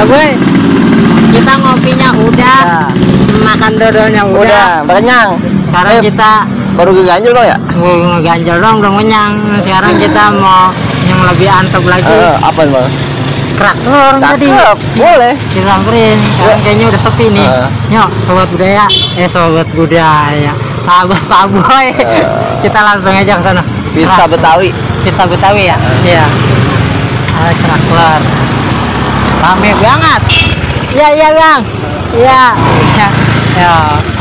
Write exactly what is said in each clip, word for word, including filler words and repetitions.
Bagus. Kita ngopinya udah, ya. Makan dodolnya udah. Udah, kenyang. Sekarang eh, kita baru ganjel dong ya? Ganjel dong, udah kenyang. Sekarang kita mau yang lebih antep lagi. Uh, apa bang? Kerak telur tadi. Boleh. Kita samperin. Sekarang kayaknya udah sepi nih. Uh. Yuk, sobat budaya. Eh, sobat budaya. Sahabat Pak Boy. Uh. Kita langsung aja ke sana. Pizza Betawi. Pizza Betawi ya? Iya. Uh. Ada kerak telur. Rame banget. Iya, iya, Bang. Iya. Iya. Ya.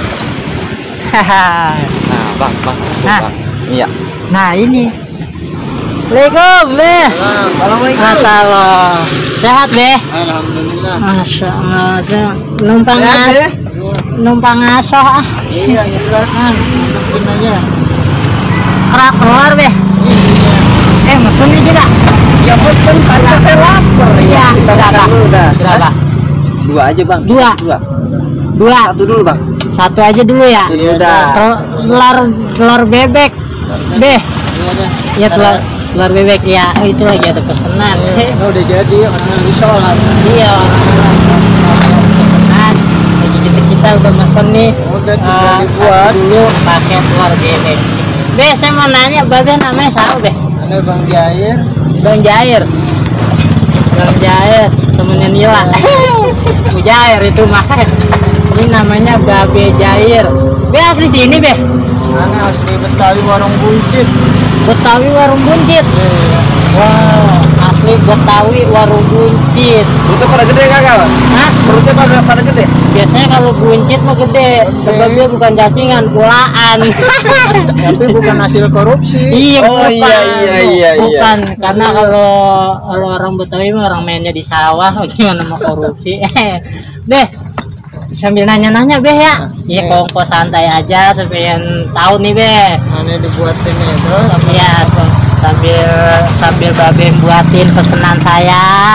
Nah, bang, bang, nah, bang. Iya. Nah, ini. Assalamualaikum, Be. Assalamualaikum. Masya Allah. Sehat, Be? Alhamdulillah. Masya Allah. Numpang aja. Numpang asoh ah. Iya, silakan. Masukin aja. Kerak telur, Be. Iya. Eh, mesen nih kita. Ya pesen karena kita lapar. Iya. Berapa? Berapa? Dua aja, Bang. Dua. Dua. Dua. Satu dulu, Bang. Satu aja dulu ya. Iya, udah. Telur telur bebek. Be. Iya, telur telur bebek ya. Oh, itu lagi ada pesanan. Oh, udah jadi orang lagi sholat. Iya. Pesanan. Jadi kita kita udah mesen nih. Udah uh, dibuat dulu pakai telur bebek. Be, saya mau nanya, Babe namanya siapa, Be? Ada Bang Jair. Bang Jair. Bang Jair, temennya Nila. Jair itu mah. Ini namanya Babe Jair. Be asli sini, Be? Mana asli Betawi Warung Buncit. Betawi Warung Buncit. Iya. Wow, asli Betawi Warung Buncit. Perutnya pada gede kagak, Bang? Hah? Perutnya pada pada gede? Biasanya kalau buncit mah gede, sebabnya bukan cacingan, pulaan. Tapi bukan hasil korupsi. Iya, oh, bukan. iya iya iya Bukan, iya. karena kalau kalau orang Betawi mah orang mainnya di sawah, gimana mau korupsi. Beh, sambil nanya-nanya, Beh ya. Iya, kongko santai aja supaya tahu nih, Beh. Mana dibuatin itu? Iya, sambil sambil Babe buatin pesanan saya.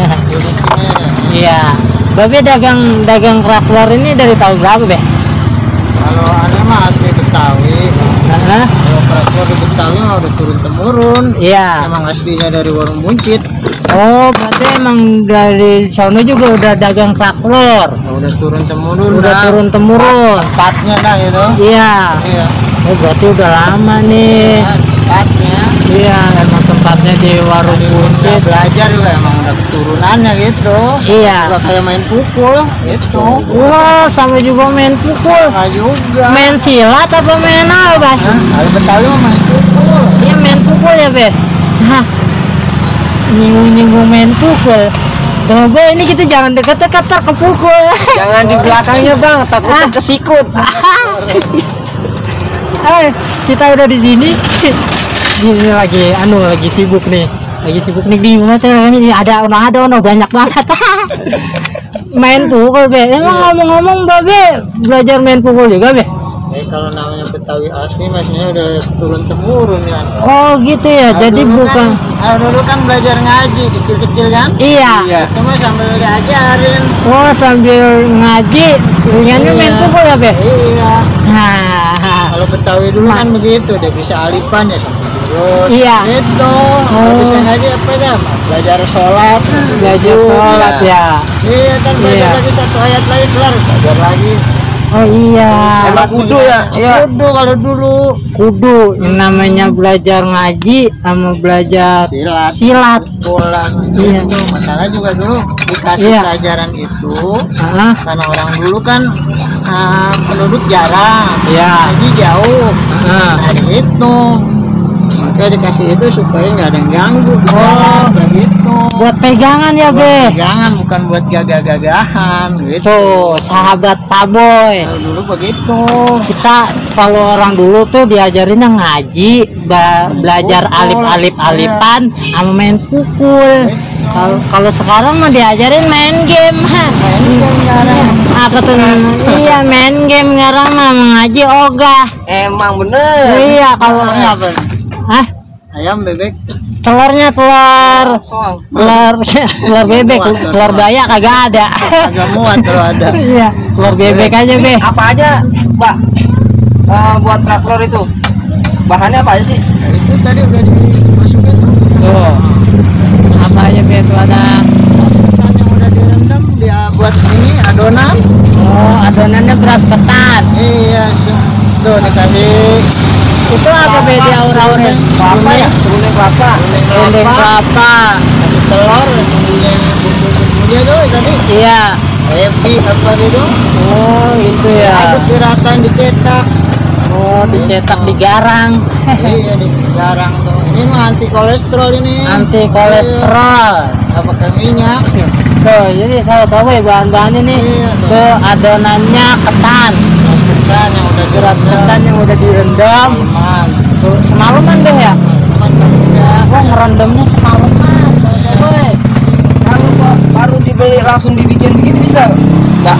Iya. Babe dagang dagang kerak telur ini dari tahun berapa, Be? Kalau aneh mah asli Betawi. Nah, kalau kerak telur di Betawi mah udah turun temurun. Iya. Emang aslinya dari Warung Buncit. Oh, berarti emang dari sono juga udah dagang kerak telur. Nah, udah turun temurun. Udah nah, turun temurun. Tempatnya dah itu. Iya. Iya. Oh, berarti udah lama nih. Ya, tempatnya. Iya, emang tempatnya di Warung Buncit. Belajar juga emang udah keturunannya gitu. Iya. Juga kayak main pukul gitu. Wah, sama juga main pukul. Sama juga. Main silat apa main apa? Kalau Betawi mah main pukul. Iya, main pukul ya, Be. Nah, nyinggung-nyinggung main pukul. Coba ini kita jangan dekat-dekat tar kepukul. Jangan di belakangnya, Bang, takutnya kesikut. Eh, kita udah di sini. Ini lagi anu lagi sibuk nih. Lagi sibuk nih di mana ini ada orang ada orang banyak banget. Main pukul, Be. Emang ngomong-ngomong, Babe belajar main pukul juga, Be? Eh, kalau namanya Betawi asli maksudnya udah turun temurun kan. Oh, gitu ya. Nah, jadi bukan kan, nah, dulu kan belajar ngaji kecil-kecil kan? Iya. Iya. Cuma sambil diajarin. Oh, sambil ngaji, selingannya iya. Main pukul ya, Be? Iya. Nah, kalau Betawi dulu kan begitu, dia bisa alipan ya sampai turun. Iya. Gitu. Oh. Bisa ngaji apa ya? Belajar sholat. Belajar sholat ya. Iya kan belajar iya. lagi satu ayat lagi kelar, belajar lagi. Oh iya. Emang kudu ya? Iya. Kudu kalau dulu. Kudu yang namanya belajar ngaji sama belajar silat. Silat. Bola. Iya. Itu masalah juga dulu dikasih iya. pelajaran itu. Uh-huh. Karena orang dulu kan uh, penduduk jarang. Iya. Jadi jauh. Uh. Dari itu. Maka dikasih itu supaya nggak ada yang ganggu. Oh, begitu. Buat pegangan ya, buat Be? Pegangan, bukan buat gagah-gagahan. Gitu. Tuh, sahabat Pak Boy. Kalau dulu begitu. Kita kalau orang dulu tuh diajarinnya ngaji, belajar alif-alif alipan, sama main pukul. Kalau kalau sekarang mah diajarin main game. Main game sekarang. Apa tuh? Iya, main game sekarang mah ngaji ogah. Emang bener. Iya, kalau apa? Hah? Ayam bebek. Telurnya telur. Telur telur bebek, telur bayak kagak ada. Kagak muat kalau ada. Iya, telur bebek aja, Be. Apa aja, Mbak? Uh, buat kerak telur itu. Bahannya apa aja sih? Nah, itu tadi udah dimasukin tuh. Tuh. Apa aja, Be? Itu ada yang udah direndam. dia buat ini adonan. Oh, adonannya beras ketan. Iya, tuh dikasih Itu apa be di aur-aurnya? Kelapa ya? Serundeng kelapa. Serundeng kelapa. kasih telur, kemudian bumbu-bumbunya tuh tadi. Iya. Ebi apa gitu. Oh, itu ya. Aduk diratain dicetak. Oh, dicetak di garang. Iya, di garang tuh. Ini mah anti kolesterol ini. Anti kolesterol. Nggak pakai minyak. Tuh, jadi saya tahu ya bahan-bahannya nih. Iya, tuh. Tuh, adonannya ketan. Beras ketan yang udah Beras ketan yang udah direndam. Semalaman. Tuh, semalaman deh ya. Cuman tapi enggak. Oh, ngerendamnya semalaman. Woi. Kalau ba- baru dibeli langsung dibikin begini bisa? Enggak.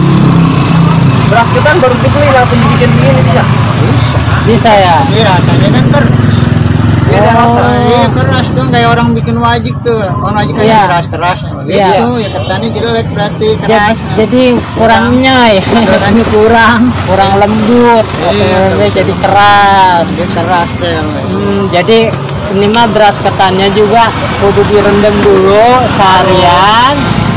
Beras ketan baru dibeli langsung dibikin begini bisa? Bisa. Bisa ya. Ini rasanya kan keras. Beda rasa. Iya keras dong kayak orang bikin wajik tuh. Orang wajik kan Iya. keras keras. Iya. Gitu ya ketannya jelek berarti Jadi, keras. jadi kurangnya ya. Adonannya kurang. Kurang lembut. Iya, Oke, jadi keras. Dia keras deh. Hmm, jadi ini mah beras ketannya juga kudu direndam dulu seharian.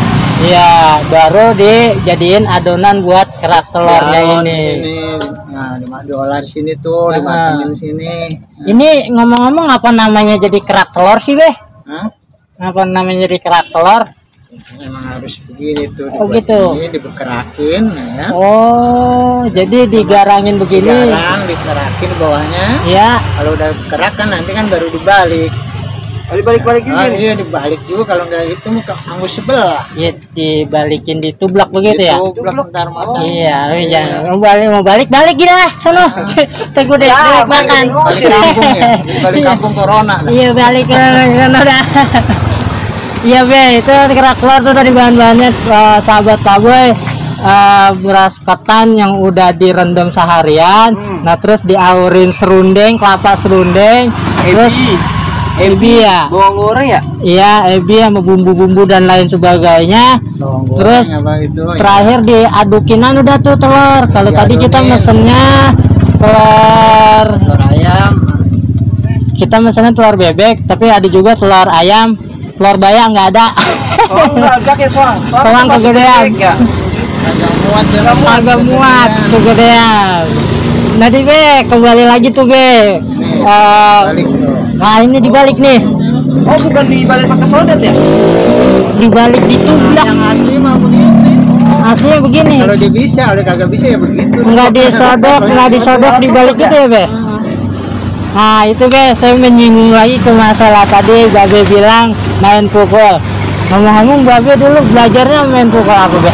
Ya, baru dijadiin adonan buat kerak telurnya Balon ini. di sini. Nah, dima- diolah di sini tuh, Nah. dimatengin sini. Ini ngomong-ngomong apa namanya jadi kerak telur sih, Beh? Hah? Apa namanya jadi kerak telur? Memang harus begini tuh. Oh, dibuat gitu. Ini dibekerakin ya. Oh, jadi digarangin begini. Digarang, dikerakin bawahnya. Ya, Kalau udah kerak kan nanti kan baru dibalik. Kalau balik-balik Ah, gini. iya dibalik juga kalau nggak gitu muka angus sebelah. ya dibalikin ditublak begitu ya. Itu blok ntar masa. Iya, jangan mau balik mau balik balik gila lah, sono. Teguh deh, Ya, balik makan. Balik kampung ya. Balik kampung corona. Nah. Iya balik ke sana dah. Iya be, itu kerak telur tuh tadi bahan-bahannya eh, sahabat Paboy. Eh, beras ketan yang udah direndam seharian, Hmm. nah terus diaurin serundeng, kelapa serundeng, terus ebi ya, Bawang goreng ya? iya ebi sama bumbu-bumbu dan lain sebagainya. Bawang Terus goreng apa itu, ya. Terakhir diadukinan udah tuh telur. Kalau tadi kita Diadukin. mesennya telur, Telur ayam. kita mesennya telur bebek, tapi ada juga telur ayam, telur bayam nggak ada. Oh enggak, enggak kayak soang. Soang itu masih kegedean. bebek ya. Agak muat ya. Agak muat tuh gedean. Nanti be kembali lagi tuh be. Nih, Eh, balik tuh. nah ini dibalik nih, Oh bukan dibalik pakai sodet ya? dibalik ditublak. Yang asli mah begini. Aslinya begini. Kalau dia bisa, kalau kagak bisa ya begitu. Nggak disodok, nggak disodok dibalik itu ya be. Nah itu be, saya menyinggung lagi ke masalah tadi Babe bilang main pukul. Ngomong-ngomong Babe dulu belajarnya main pukul apa be?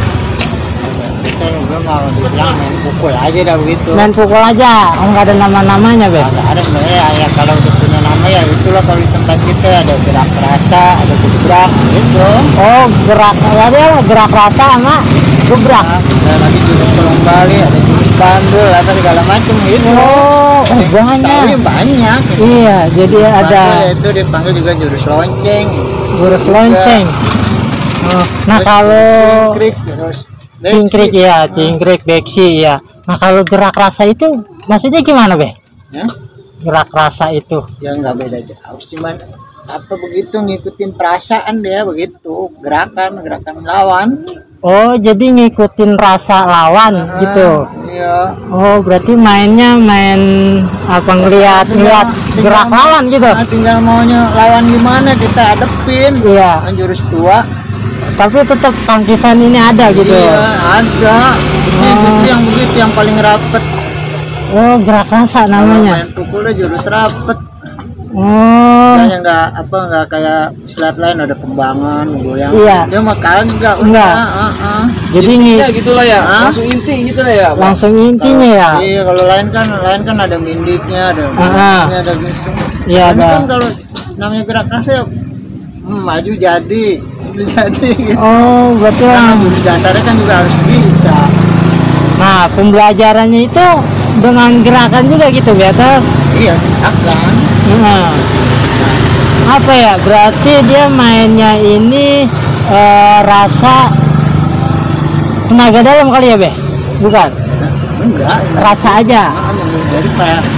Kalau gue mau dibilang main pukul aja dah begitu. Main pukul aja, oh, nggak ada nama-namanya be. Kagak ada sebenarnya ya kalau udah punya nama ya itulah kalau di tempat kita ada gerak rasa, ada gebrak gitu. Oh gerak, ada gerak rasa sama gebrak. Nah, ada lagi jurus kolong bali, ada jurus bandul, apa segala macam gitu. Oh, oh Yang tahu banyak. ya banyak. Iya, jadi ada Bandul itu dipanggil juga jurus lonceng. jurus lonceng. Oh, nah Terus kalau cingkrik, terus cingkrik beksi. ya, cingkrik beksi ya. Nah kalau gerak rasa itu maksudnya gimana be? Ya, Gerak rasa itu. ya nggak beda jauh, cuman apa begitu ngikutin perasaan dia begitu gerakan gerakan lawan. Oh, jadi ngikutin rasa lawan Ah, gitu. Iya. Oh, berarti mainnya main apa ngeliat ngeliat Tinggal- gerak tinggal- lawan gitu. Nah, tinggal maunya lawan gimana kita hadepin. Iya, Kan jurus tua. tapi tetap tangkisan ini ada gitu. Iya, ada. Ini Oh. itu yang begitu yang paling rapet. Oh, gerak rasa Kalau namanya. main pukulnya jurus rapet. Oh, Makanya nggak apa nggak kayak silat lain ada kembangan goyang. Iya. Dia mah kagak. Enggak. udah, ah, ah. jadi nih Ya gitulah ya. Hah? Langsung inti gitu lah ya. Bang. langsung intinya ya. Iya, kalau lain kan lain kan ada mindiknya, ada Ah, ah. mindiknya, ada gitu. Iya, Ini ada. kan kalau namanya gerak rasa ya hmm, maju jadi, maju jadi gitu. Oh, berarti Karena lang- jurus dasarnya kan juga harus bisa. Nah, pembelajarannya itu dengan gerakan juga gitu, betul? Iya, akan. Nah, apa ya? Berarti dia mainnya ini eh, rasa tenaga dalam kali ya, Be? Bukan? Nah, enggak, enggak. Rasa aja. Ah, jadi kayak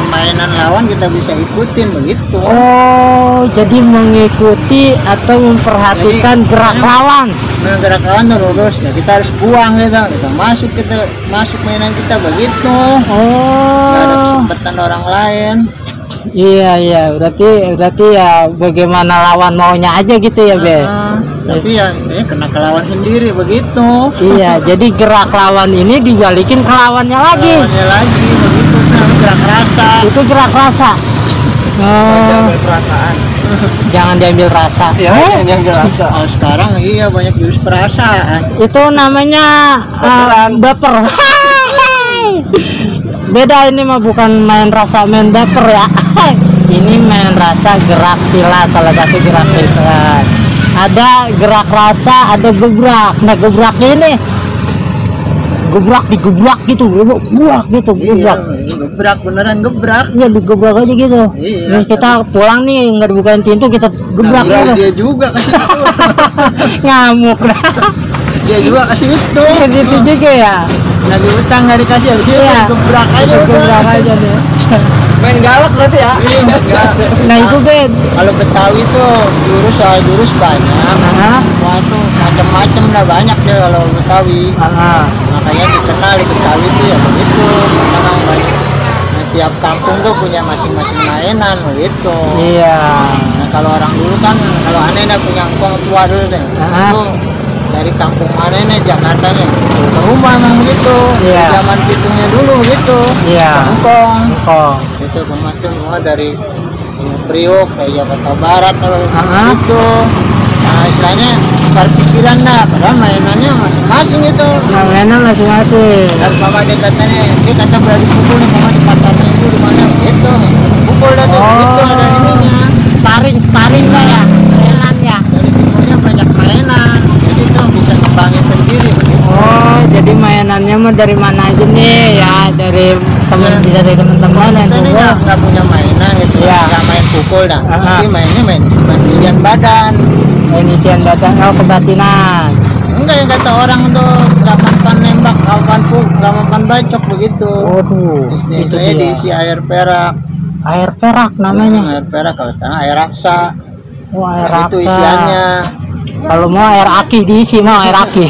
permainan lawan kita bisa ikutin begitu. Oh, jadi mengikuti atau memperhatikan Jadi, gerak lawan. Nah, gerak lawan tuh lurus ya kita harus buang gitu, kita masuk kita masuk mainan kita begitu. Nggak ada Oh, kesempatan orang lain. iya iya, berarti berarti ya bagaimana lawan maunya aja gitu ya, Be. Nah, tapi ya istilahnya kena ke lawan sendiri begitu. Iya, jadi gerak lawan ini dibalikin ke lawannya lagi. Lawannya lagi begitu, nah, gerak rasa. Itu gerak rasa. Oh, Ambil perasaan. jangan diambil rasa. Ya, Eh, yang rasa. Oh, sekarang iya banyak jurus perasaan. itu namanya uh, baper. Beda ini mah bukan main rasa, main baper ya. Ini main rasa gerak silat, salah satu gerak silat. Ada gerak rasa, ada gebrak. Nah gebrak ini gebrak digebrak gitu, gebrak gitu, Iya, gebrak. gebrak beneran gebrak. Iya digebrak aja gitu. Iya. Nih, kita pulang nih nggak dibukain pintu kita gebrak Nah, gitu. dia juga kasih itu. Ngamuk dah. Dia juga kasih itu. Gitu juga ya. Lagi utang nggak dikasih harus itu Iya. gebrak aja udah. Gebrak aja deh. Main galak berarti ya. Nah itu Ben. Kalau Betawi tuh jurus soal jurus banyak. Nah, Wah tuh macam-macam lah banyak deh kalau Betawi. ah, Makanya dikenal di Betawi tuh ya begitu. Memang baik. Nah, tiap kampung tuh punya masing-masing mainan begitu. iya. Nah, kalau orang dulu kan kalau aneh dah punya engkong tua dulu deh. Ah. Itu dari kampung mana nih Jakarta nih ke rumah emang begitu. Iya. Zaman pitungnya dulu gitu. Iya. Engkong. Kok. Itu kemarin semua dari eh, Priok ke Jakarta Barat kalau Ah. gitu. Nah istilahnya perpikiran dah, padahal mainannya masing-masing itu. Nah, mainan masing-masing. Dan mama dia katanya, dia kata berani pukul nih mama di pasarnya itu di mana gitu. Pukul dah tuh, Oh. gitu ada ininya. Sparring, sparring lah ya. Mainan ya. Dari timurnya banyak mainan, jadi tuh bisa ngembangin sendiri begitu. Oh, jadi mainannya mah dari mana aja nih ya? Dari teman Iya. bisa dari teman-teman yang Kita ini juga. nggak nggak punya mainan gitu, Iya. nggak main pukul dah, Ah. tapi mainnya main isian badan. Inisian datang oh kebatinan. Enggak yang kata orang tuh nggak mampan nembak, nggak mampan puk, nggak mampan bacok begitu. Waduh, itu Istilahnya dia. diisi air perak. Air perak Hmm, namanya. air perak kalau tanah air raksa. Oh, air Nah, itu raksa. isiannya. Kalau mau air aki diisi mau air aki.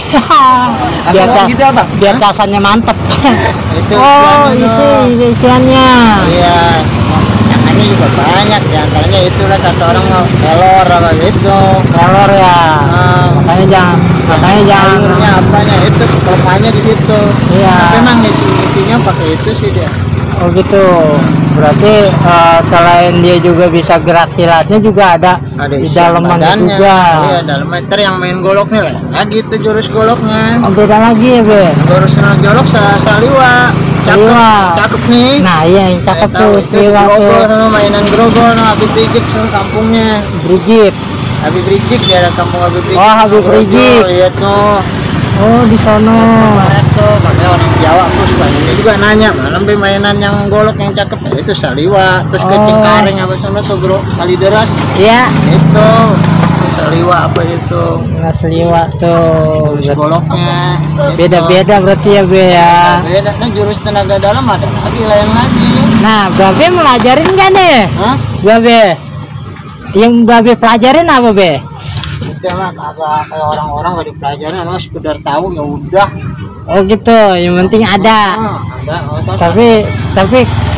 biar Apa gitu, Abang? biar kasannya mantep. Itu Oh, isiannya isi tuh. isi isiannya. Iya. Yang ini juga banyak, diantaranya itulah kata orang mau kelor apa gitu. Telur ya. Nah, Makanya jangan makanya jangan sayurnya apanya itu kelemahannya di situ. Iya. Tapi memang isi isinya pakai itu sih dia. Oh gitu. Berarti eh, selain dia juga bisa gerak silatnya juga ada, Ada di isian dalamannya badannya. juga. Iya, dalam meter yang main goloknya lah. Nah, gitu jurus goloknya. Oh, beda lagi ya, Be. Jurus golok sa saliwa. Cakep, Saliwa. cakep nih. Nah, iya yang cakep Saya tahu tuh itu siliwa grogol tuh. sama mainan grogol no Habib Rizik sama kampungnya. Brigit. Habib Rizik daerah kampung Habib Rizik. Oh, Habib Grogol, Rizik. Iya tuh. Oh, di sono. Kemarin tuh makanya orang Jawa terus ini juga nanya malam be mainan yang golok yang cakep ya, itu saliwa terus Oh. ke Cengkareng apa sana tuh bro kali deras Iya. itu itu saliwa apa itu Nah, seliwa tuh. jurus goloknya gitu. Beda-beda berarti ya, Be ya. beda nah jurus tenaga dalam ada lagi lain lagi Nah, Babe melajarin nggak nih? hah Babe. Yang Babe pelajarin apa, Be? itu mah kagak kayak orang-orang gak dipelajarin emang sekedar tahu ya udah Oh gitu, yang penting ada. Ah, ada oh, tapi Tapi tapi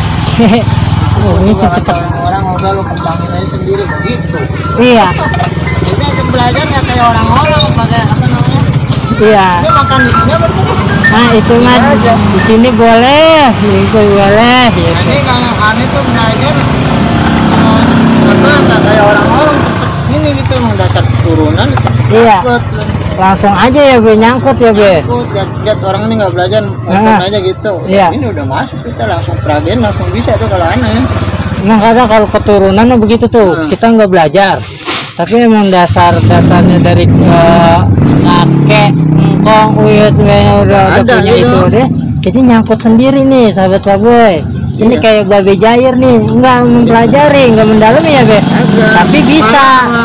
oh, ini cepet cepet. orang udah lu kembangin aja sendiri begitu Iya, jadi aja belajar nggak kayak orang-orang pakai apa namanya iya. ini makan di sini apa tuh? Nah itu mah di sini boleh, di sini boleh. Nah, Gitu. ini kalau aneh tuh belajar eh, apa nggak kayak orang-orang cepet ini gitu emang dasar keturunan cepet Iya. dapet. Langsung aja ya, Be, nyangkut ya, Be. Aku lihat, lihat orang ini nggak belajar makan Ah. aja gitu Iya. ini udah masuk kita langsung pragen langsung bisa tuh kalau aneh Nah kadang kalau keturunan mah begitu tuh, Hmm. kita nggak belajar. Tapi emang dasar-dasarnya dari eh, kakek, engkong, uyut, udah, udah Ada, punya iya. itu deh. Jadi nyangkut sendiri nih, sahabat Baboy. Ini Iya. kayak Babe Jair nih, nggak mempelajari, nggak mendalami ya, Be. Agak. Tapi bisa. Malah,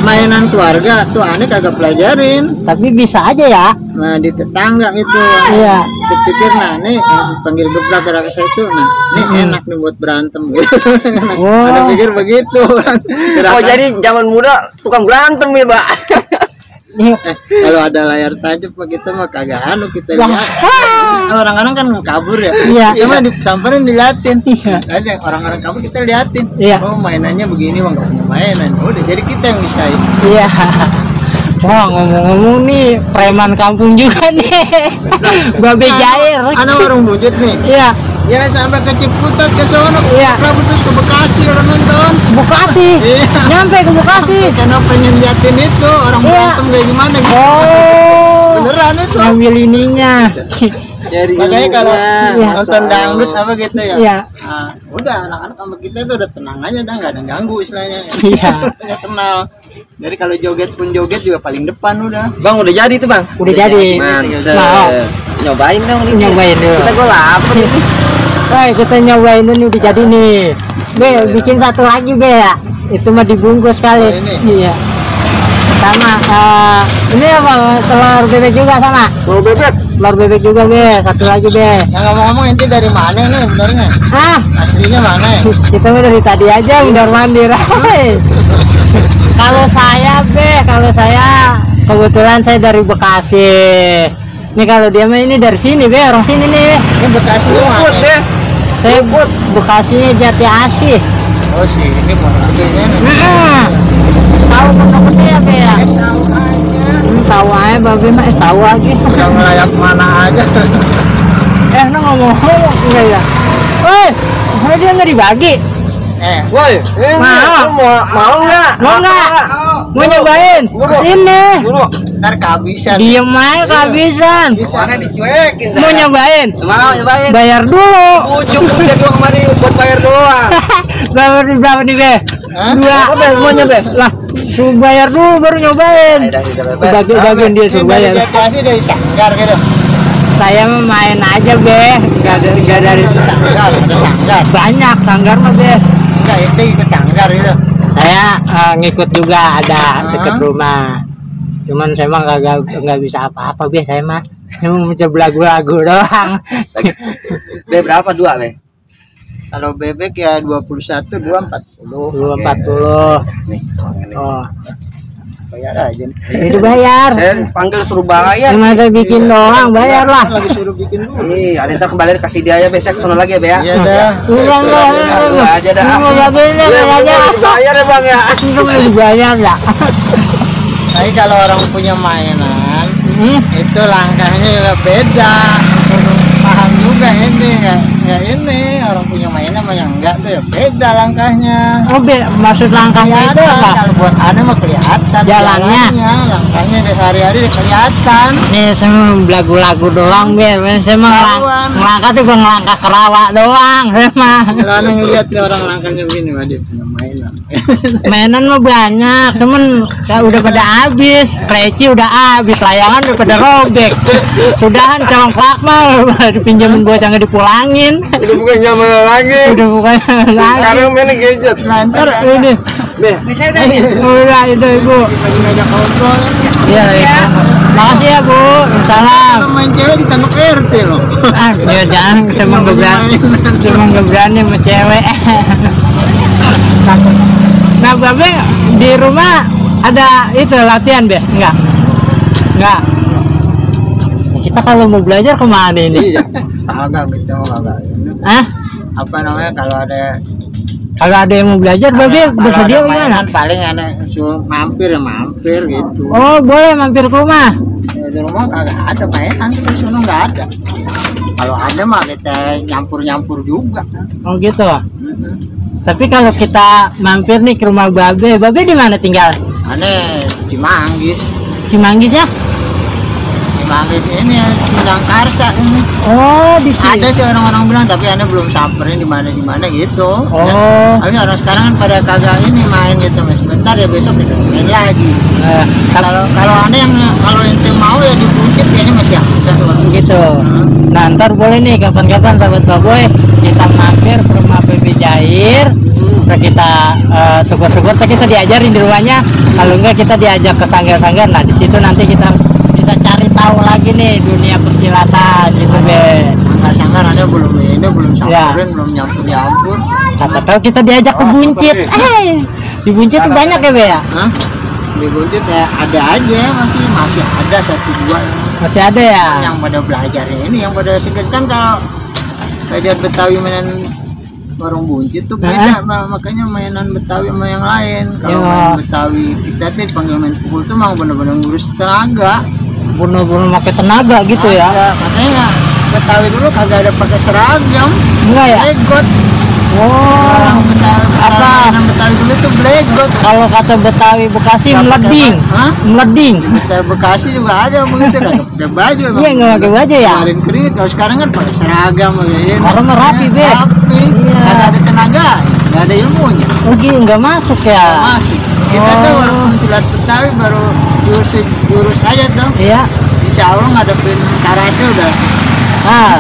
mainan keluarga tuh aneh kagak pelajarin. Tapi bisa aja ya. Nah di tetangga itu Iya. pikir nah nih panggil geblak gara saya itu nah ini enak nih buat berantem gitu. Oh. Ada pikir begitu. Oh jadi zaman muda tukang berantem ya, Mbak. Iya. Eh, kalau ada layar tancap mah kita mah kagak anu kita Wah. lihat. Orang-orang kan kabur ya. Iya. Kita mah disamperin diliatin. Iya. Aja orang-orang kabur kita liatin. Iya. Oh mainannya begini mah nggak punya mainan. Udah jadi kita yang bisa. Iya. Wah, ngomong-ngomong nih preman kampung juga nih. Babe Jair. Anak warung bujut nih. Iya. Ya sampai ke Ciputat ke sono. Iya. Kenapa terus ke Bekasi orang nonton? Bekasi. Iya. Nyampe ke Bekasi. Karena pengen liatin itu orang Iya. berantem kayak gimana gitu. Oh. Beneran itu. Ngambil ininya. Jadi Makanya kalau Iya. nonton dangdut apa gitu ya. Iya. Nah, udah anak-anak sama kita itu udah tenang aja dah nggak ada yang ganggu istilahnya. Iya. Nggak kenal. Jadi kalau joget pun joget juga paling depan udah. Bang udah jadi tuh, Bang. Udah jadi. Mantap. Mau. Nyobain dong nih. Nyobain dulu. Kita gue lapar nih. Woi, kita nyobain ini udah jadi nih. Be, bikin satu lagi be ya. Itu mah dibungkus kali. Oh, ini? Iya. Sama eh, ini apa telur bebek juga sama. Mau bebek? Telur bebek juga be, satu lagi be. Yang ngomong-ngomong ente dari mana nih sebenarnya? Ah, Aslinya mana ya? kita mah dari tadi aja mondar mandir. Hei. Kalau saya be, kalau saya kebetulan saya dari Bekasi. Ini kalau dia mah ini dari sini be, orang sini nih. Ini Bekasi lu Luput mana? deh. Saya Bekasinya Jati Asih. Oh sih, ini mau harganya nih. Nah, tahu pondoknya ya be ya? Tahu aja. Hmm, tahu aja babe mah eh, tahu aja. Udah ngelayap mana aja. Eh, nah ngomong-ngomong enggak ya? Woi, oh, dia nggak dibagi. Eh, Woi, ini Mau. lu mau mau nggak? Mau nggak? Mau nyobain? Buru. Sini. Buru. ntar kehabisan. Diem aja kehabisan. Makanya dicuekin saya. Mau nyobain? Mau nyobain. Bayar dulu. Bujuk bujuk gua kemarin buat bayar doang. Berapa nih berapa nih be? Hah? Dua. Apa, Be? Semuanya, Be? Lah, suruh bayar dulu baru nyobain. Ayo, dah, kita bayar. Bagian bagian dia Ini suruh dari bayar. Jati Asih dari Sanggar gitu. Saya mah main aja be, nggak ada nggak dari Sanggar, ada Sanggar. banyak sanggar mah be. Enggak, itu ikut Sanggar gitu. Saya eh, ngikut juga ada Ah. deket rumah. Cuman saya mah nggak nggak bisa apa-apa be, saya mah cuma mencoba lagu-lagu doang. Be berapa dua, Be? Kalau bebek ya dua puluh satu, dua empat puluh. Dua empat puluh. Nih, uang ini. Oh, Bayar aja nih. itu bayar. Saya panggil suruh bayar. Cuma saya bikin doang, bayar lah. Lagi suruh bikin dulu. Ih, ada ntar kembali kasih dia aja besok sono lagi ya, Be ya. Iya dah. Udah enggak, Aku aja dah. Mau nyobain deh, Be, bayar aja. bayar ya, Bang ya. Itu mau dibayar ya. Tapi kalau orang punya mainan, Hmm? itu langkahnya juga beda. Paham juga ente nggak? Nggak ini orang punya mainan sama yang enggak tuh ya beda langkahnya. Oh, be, maksud langkahnya itu Kelihatan, apa? kalau buat aneh mah kelihatan Jalannya. langkahnya di hari-hari udah kelihatan. Nih saya mah lagu-lagu doang be, saya mah ngelang- Tahuan. ngelangkah tuh bukan ngelangkah kerawa doang, saya mah. Kalau aneh ngeliat nih orang langkahnya begini, wah dia punya mainan. Mainan mah banyak, cuman ya udah pada habis, kreci udah habis, layangan udah pada robek. Sudahan congklak mah dipinjemin bocah nggak dipulangin. Udah bukan zaman lagi. Udah bukan lagi. Sekarang main gadget. Nah, ntar Ini, Be, udah itu ibu. lagi ngajak ngobrol, Iya, iya. Makasih ya bu, salam. kalau main cewek ditangkap R T loh. Ah, ya jangan, saya mah nggak berani, saya mah nggak berani sama cewek. Takut. Nah, babe di rumah ada itu latihan be? Enggak, enggak. Kita kalau mau belajar kemana ini? Iya. Kagak gitu kagak. Ah, Apa namanya kalau ada kalau ada yang mau belajar, babe kalau bersedia ada gimana? mainan paling aneh suruh mampir ya mampir gitu. Oh, boleh mampir ke rumah. Ya, di rumah kagak ada mainan di sana nggak ada. Kalau ada mah kita nyampur-nyampur juga. Oh gitu. Mm-mm. Tapi kalau kita mampir nih ke rumah babe, babe di mana tinggal? Aneh Cimanggis. Cimanggis ya? Cimanggis ini ya Sindang Karsa ini. Oh, di sini. Ada sih orang-orang bilang tapi aneh belum samperin di mana di mana gitu. Oh. Dan, tapi orang sekarang kan pada kagak ini main gitu mas. Sebentar ya besok main lagi. Eh, Kalau kalau aneh yang kalau ente mau ya di Bukit kayaknya masih ada tuh. gitu. Nah, ntar boleh nih kapan-kapan sahabat baboy kita mampir ke rumah Baby Jair. Nah, kita uh, syukur-syukur kita diajarin di rumahnya, kalau enggak kita diajak ke sanggar-sanggar. Nah di situ nanti kita bisa cari tahu lagi nih dunia persilatan gitu be. Sanggar-sanggar ada belum ini belum samperin, belum nyampur-nyampur. Siapa tahu kita diajak ke Buncit. Eh, di Buncit tuh banyak ya be ya? Hah? Di Buncit ya ada aja, masih masih ada satu dua. Masih ada ya? Yang pada belajar ini, yang pada sedikit kan kalau belajar Betawi mainan warung Buncit tuh beda, nah, makanya mainan Betawi sama yang lain. Kalau ya. main Betawi kita tuh panggil main pukul tuh mau bener-bener ngurus tenaga, bener-bener pakai tenaga gitu ya. Ada, makanya Betawi dulu kagak ada pakai seragam, enggak ya? Blegot. Oh, Betawi, apa? Mainan Betawi dulu tuh blegot. Kalau kata Betawi Bekasi meleding, Hah? meleding. Betawi Bekasi juga ada begitu, nggak pakai baju. Iya nggak pakai baju ya. Kemarin keringet, kalau sekarang kan pakai seragam begini. Orang rapi be. Rapi, iya. Nggak ada tenaga, nggak ada ilmunya. Oh gitu, nggak masuk ya? Masih. Kita oh. tuh walaupun silat Betawi baru jurus jurus aja tuh. Iya. Insya Allah ngadepin karate udah. Ah.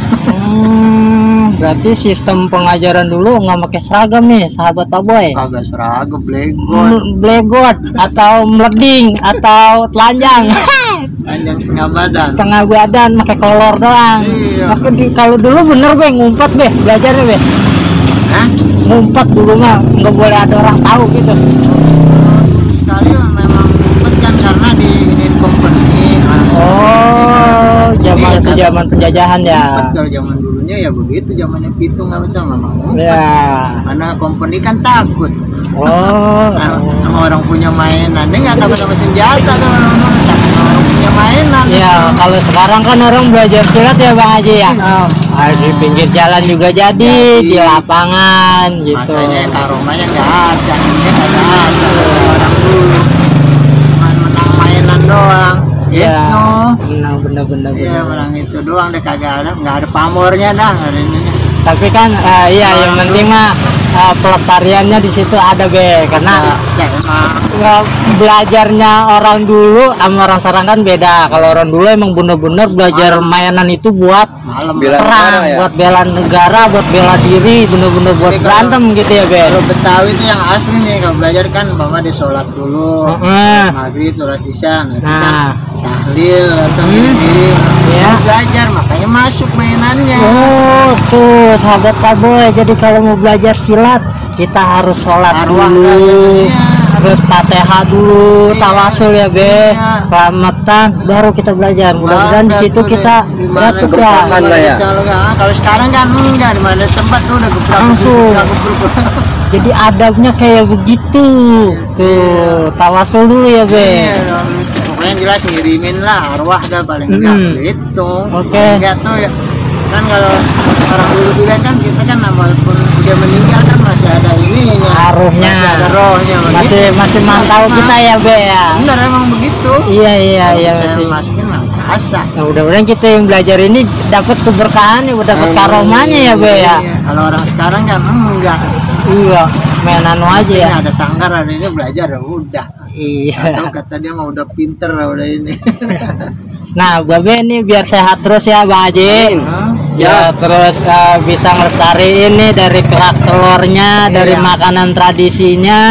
Hmm, berarti sistem pengajaran dulu nggak pakai seragam nih, sahabat Pak Boy. Kagak seragam, blegot. Blegot atau meleding atau telanjang. Panjang setengah badan. Setengah badan pakai kolor doang. Iya. Tapi di, kalau dulu bener be ngumpet be, belajarnya be. Hah? Ngumpet dulu mah nggak boleh ada orang tahu gitu. Sekali memang ngumpet kan karena di ini company. Oh, zaman Iya, zaman penjajahan ya. Ngumpet kalau zaman dulunya ya begitu, zamannya pitung nggak betul nggak mau ngumpet. Ya. Karena company kan takut. Oh. Nah, sama orang punya mainan, dia nggak takut sama senjata tuh orang-orang, takut sama orang punya mainan. Ya, kalau sekarang kan orang belajar silat ya Bang Haji ya. Oh. Ah, di pinggir jalan juga jadi, Jadi. di lapangan gitu. Makanya karomanya nggak ada, ini nggak ada orang dulu, cuma menang mainan doang. Iya. Gitu. Benar benar benar. Iya, benar. menang itu doang deh, kagak ada, nggak ada pamornya dah hari ini. Tapi kan eh, iya yang penting mah eh, pelestariannya di situ ada be, karena Ya, emang nggak belajarnya orang dulu sama orang sekarang kan beda. Kalau orang dulu emang bener-bener belajar mainan itu buat malam Bela perang, negara ya? buat bela negara, buat bela diri, bener-bener buat Jadi kalau- berantem gitu ya be. Kalau Betawi itu yang asli nih, kalau belajar kan Bapak di sholat dulu, Heeh. maghrib, sholat isya, nanti Nah. kan tahlil atau Hmm. diri, Iya. belajar, makanya masuk mainannya. Oh tuh sahabat Pak Boy, jadi kalau mau belajar silat kita harus sholat Arwah dulu, kayaknya. terus fatihah dulu, Iya. tawasul ya be, Iya. selamatan, baru kita belajar. Mudah-mudahan di Ada situ tuh kita deh, di mana dapat bertahan ya. lah ya. Kalau nggak- kalau sekarang kan enggak, di mana tempat tuh udah geprek Langsung. Jadi adabnya kayak begitu. Tuh tawasul dulu ya be. Iya, pokoknya yang jelas ngirimin lah arwah dah paling enggak Mm-mm. gitu. Oke. Enggak tuh ya. Kan kalau orang dulu juga kan kita kan walaupun udah meninggal kan masih ada ininya. Aruhnya. Masih ada rohnya Masih begitu. masih mantau kita ya be ya. Bener emang begitu. Iya iya iya Kita masih. masukin mah rasa. Nah, mudah-mudahan kita yang belajar ini dapat keberkahan, dapat karomanya ya be ya. Iya, kalau orang sekarang kan enggak. Iya, main anu aja ya. Ini ada sanggar, ada ini belajar ya udah. Iya. Atau kata dia mah udah pinter lah udah ini. Nah, Babe ini biar sehat terus ya Bang Haji. Hah? Ya, terus eh, bisa ngelestariin nih dari kerak telurnya, dari Iya. makanan tradisinya,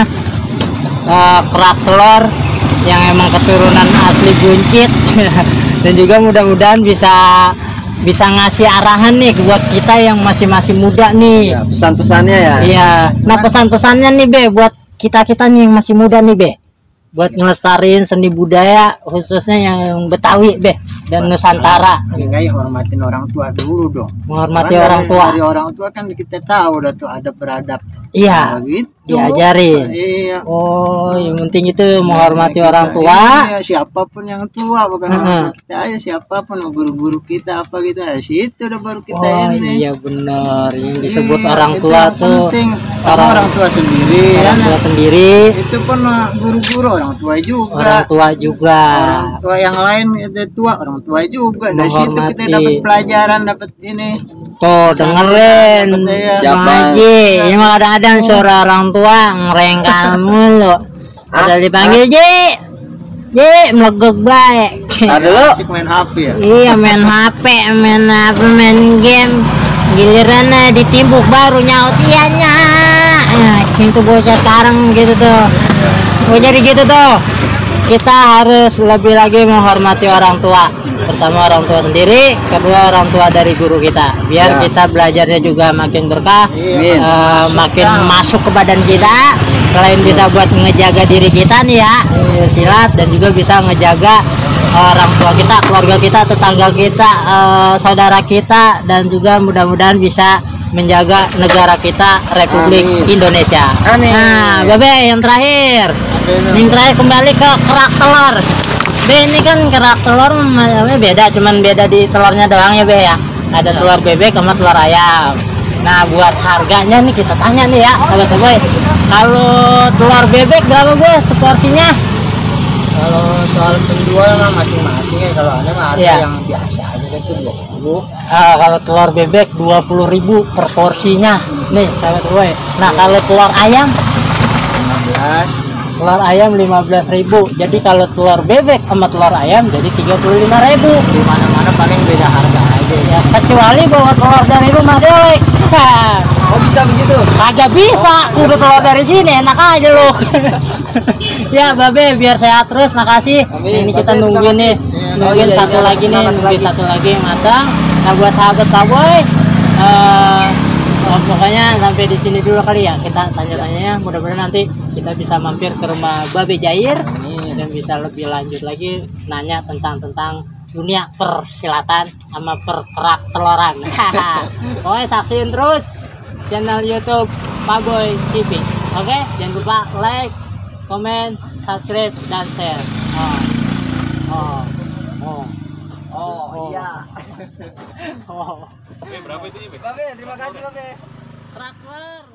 eh, kerak telur yang emang keturunan asli Buncit. Dan juga mudah-mudahan bisa bisa ngasih arahan nih buat kita yang masih masih muda nih. Ya, pesan-pesannya ya. Iya. Nah, pesan-pesannya nih Be buat kita-kita nih yang masih muda nih Be. Buat ngelestariin seni budaya khususnya yang Betawi Be dan Nusantara. Paling nggak ya hormatin orang tua dulu dong. Menghormati Karena orang dari- tua. Dari orang tua kan kita tahu udah tuh ada beradab. Iya. Nah, gitu. Diajarin. Iya. Oh, yang penting itu menghormati orang tua. Iya, siapapun yang tua bukan Heeh. orang tua kita aja, siapapun mau guru-guru kita apa gitu, nah, situ udah baru kita Oh ini. iya benar, yang disebut Iya, orang itu tua yang tuh penting. Karena orang- orang tua sendiri orang kan, tua sendiri, itu pun uh, guru-guru orang tua juga. orang tua juga. Orang tua yang lain itu tua orang tua juga. Dari situ kita Menghormati. dapat pelajaran, dapat ini. Tuh dengerin Dapat ya. Siapa? Bang Haji, ini mah kadang-kadang suara orang tua ngerengkal mulu. Ada dipanggil Ji, Ji melegek baik. Tar dulu. Asik main H P ya. Iya main H P, main apa, main game. Giliran eh, ditimbuk baru nyaut ianya. Nah, itu bocah sekarang gitu tuh. Oh, jadi gitu tuh. Kita harus lebih lagi menghormati orang tua. Pertama orang tua sendiri, kedua orang tua dari guru kita. Biar Ya. kita belajarnya juga makin berkah, Iya. eh, makin masuk ke badan kita. Selain bisa buat ngejaga diri kita nih ya, eh, silat, dan juga bisa ngejaga orang tua kita, keluarga kita, tetangga kita, eh, saudara kita, dan juga mudah-mudahan bisa menjaga negara kita, Republik Amin. Indonesia. Amin. Nah, Babe, yang terakhir, yang terakhir kembali ke kerak telur. Be, ini kan kerak telur namanya beda, cuman beda di telurnya doang ya Be ya. Ada telur bebek sama telur ayam. Nah, buat harganya nih kita tanya nih ya, sahabat-sahabat. Kalau telur bebek berapa Be seporsinya? Kalau soal penjual mah masing-masing ya, kalau ada mah ada Iya. yang biasa aja itu dua puluh. Ah, kalau telur bebek dua puluh ribu per porsinya. Nih, sahabat-sahabat. Nah, kalau telur ayam lima belas. telur ayam lima belas ribu. Jadi kalau telur bebek sama telur ayam jadi tiga puluh lima ribu. Di mana-mana paling beda harga aja ya. Ya, kecuali bawa telur dari rumah Delek. Oh bisa begitu? Kagak bisa, kudu telur dari sini, enak aja lu. Ya, Babe, biar sehat terus, makasih. Amin. Ini kita Babe, nungguin terima nih, kasih. nungguin Oh, iya, satu iya, lagi nih, satu nungguin lagi. satu lagi yang matang. Nah, buat sahabat Kaboy, eh oh, pokoknya sampai di sini dulu kali ya. Kita tanya-tanyanya, mudah-mudahan nanti kita bisa mampir ke rumah Babe Jair dan bisa lebih lanjut lagi nanya tentang tentang dunia persilatan sama perkerak teloran. Pokoknya saksiin terus channel YouTube Paboy T V. Oke, jangan lupa like, komen, subscribe, dan share. Oh, oh, oh, Oh, Oh. iya. oh. Babe, terima kasih Babe. Kerak telur.